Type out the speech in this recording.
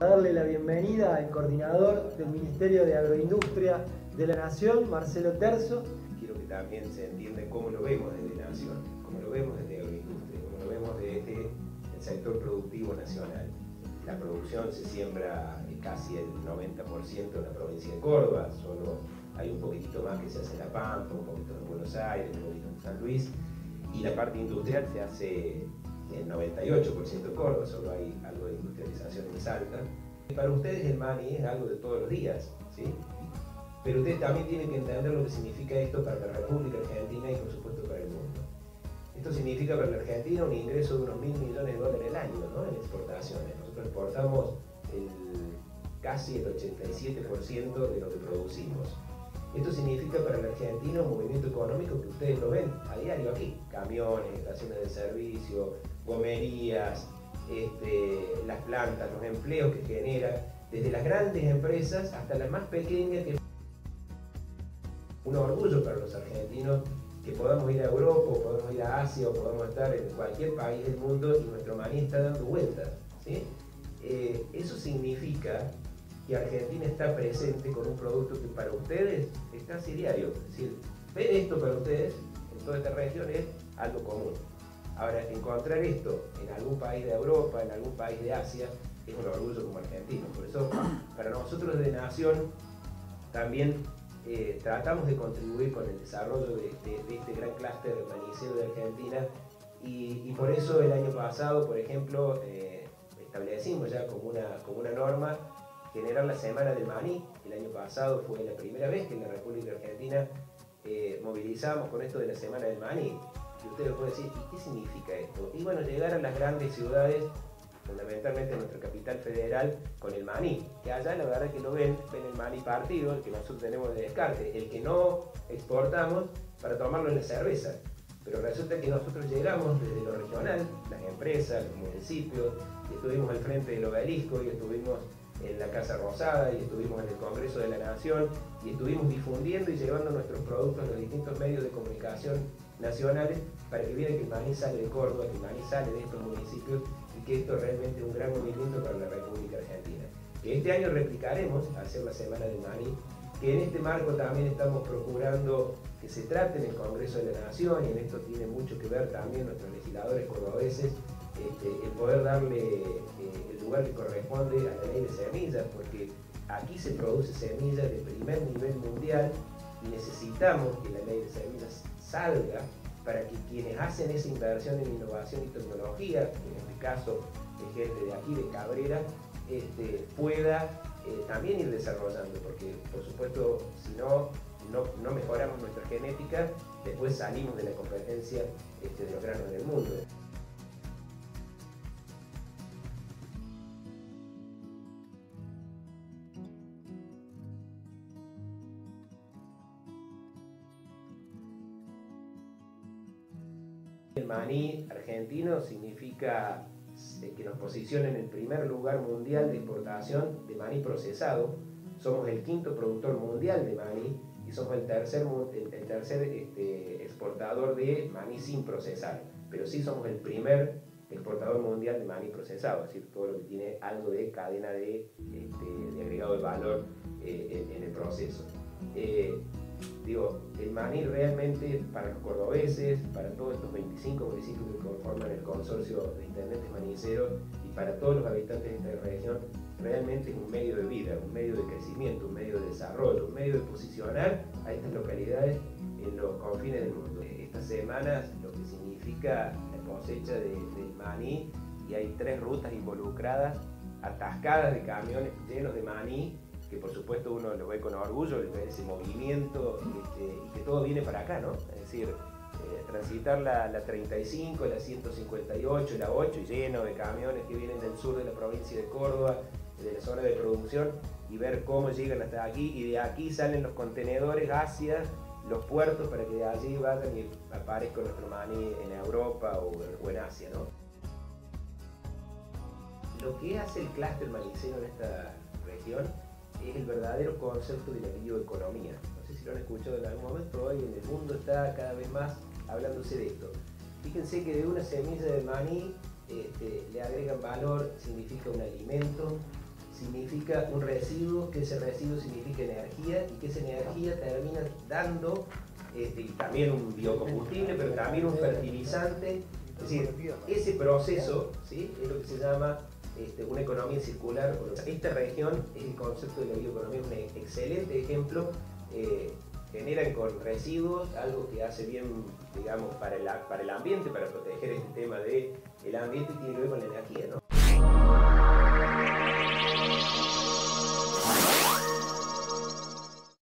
Darle la bienvenida al coordinador del Ministerio de Agroindustria de la Nación, Marcelo Terzo. Quiero que también se entienda cómo lo vemos desde la Nación, cómo lo vemos desde Agroindustria, cómo lo vemos desde el sector productivo nacional. La producción se siembra casi el 90% en la provincia de Córdoba, solo hay un poquitito más que se hace en La Pampa, un poquito en Buenos Aires, un poquito en San Luis, y la parte industrial se hace el 98% de Córdoba, solo hay algo de industrialización en Salta. Para ustedes el maní es algo de todos los días, ¿sí? Pero ustedes también tienen que entender lo que significa esto para la República Argentina y por supuesto para el mundo. Esto significa para la Argentina un ingreso de unos $1.000 millones al año, ¿no? En exportaciones. Nosotros exportamos casi el 87% de lo que producimos. Esto significa para la Argentina un movimiento económico que ustedes lo ven a diario aquí. Camiones, estaciones de servicio, gomerías, las plantas, los empleos que genera, desde las grandes empresas hasta las más pequeñas, que un orgullo para los argentinos que podamos ir a Europa, o podamos ir a Asia, o podamos estar en cualquier país del mundo y nuestro maní está dando vueltas, ¿sí? Eso significa que Argentina está presente con un producto que para ustedes es casi diario. Es decir, ver esto para ustedes en toda esta región es algo común. Ahora, encontrar esto en algún país de Europa, en algún país de Asia, es un orgullo como argentino. Por eso, para nosotros de Nación, también tratamos de contribuir con el desarrollo de este gran clúster manicero de Argentina y por eso el año pasado, por ejemplo, establecimos ya como una norma generar la Semana del Maní. El año pasado fue la primera vez que en la República Argentina movilizamos con esto de la Semana del Maní. Y ustedes pueden decir, ¿y qué significa esto? Y bueno, llegar a las grandes ciudades, fundamentalmente en nuestra capital federal, con el maní, que allá la verdad que lo ven el maní partido, el que nosotros tenemos de descarte, el que no exportamos para tomarlo en la cerveza. Pero resulta que nosotros llegamos desde lo regional, las empresas, los municipios, y estuvimos al frente del obelisco, y estuvimos en la Casa Rosada, y estuvimos en el Congreso de la Nación, y estuvimos difundiendo y llevando nuestros productos a los distintos medios de comunicación nacionales para que vieran que el maní sale de Córdoba, que el maní sale de estos municipios y que esto es realmente un gran movimiento para la República Argentina. Que este año replicaremos hacer la Semana del Maní, que en este marco también estamos procurando que se trate en el Congreso de la Nación, y en esto tiene mucho que ver también nuestros legisladores cordobeses, el poder darle el lugar que corresponde a la ley de semillas, porque aquí se produce semillas de primer nivel mundial y necesitamos que la ley de semillas salga para que quienes hacen esa inversión en innovación y tecnología, en este caso el gente de aquí, de Cabrera, pueda también ir desarrollando, porque por supuesto si no mejoramos nuestra genética, después salimos de la competencia de los granos del mundo. El maní argentino significa que nos posiciona en el primer lugar mundial de exportación de maní procesado. Somos el quinto productor mundial de maní y somos el tercer exportador de maní sin procesar. Pero sí somos el primer exportador mundial de maní procesado, es decir, todo lo que tiene algo de cadena de agregado de valor en el proceso. El maní realmente para los cordobeses, para todos estos 25 municipios que conforman el consorcio de intendentes maniceros y para todos los habitantes de esta región, realmente es un medio de vida, un medio de crecimiento, un medio de desarrollo, un medio de posicionar a estas localidades en los confines del mundo. Estas semanas lo que significa la cosecha del maní, y hay 3 rutas involucradas, atascadas de camiones llenos de maní, que por supuesto uno lo ve con orgullo, ver ese movimiento y que todo viene para acá, ¿no? Es decir, transitar la 35, la 158, la 8, lleno de camiones que vienen del sur de la provincia de Córdoba, de la zona de producción, y ver cómo llegan hasta aquí, y de aquí salen los contenedores hacia los puertos para que de allí vayan y aparezca nuestro maní en Europa o en Asia, ¿no? Lo que hace el clúster manicero en esta región es el verdadero concepto de la bioeconomía. No sé si lo han escuchado en algún momento, hoy en el mundo está cada vez más hablándose de esto. Fíjense que de una semilla de maní le agregan valor, significa un alimento, significa un residuo, que ese residuo significa energía y que esa energía termina dando y también un biocombustible, pero también un fertilizante. Es decir, ese proceso, ¿sí?, es lo que se llama una economía circular. Esta región es el concepto de la bioeconomía, un excelente ejemplo. Generan con residuos algo que hace bien, digamos, para el ambiente, para proteger este tema del ambiente, y tiene que ver con la energía, ¿no?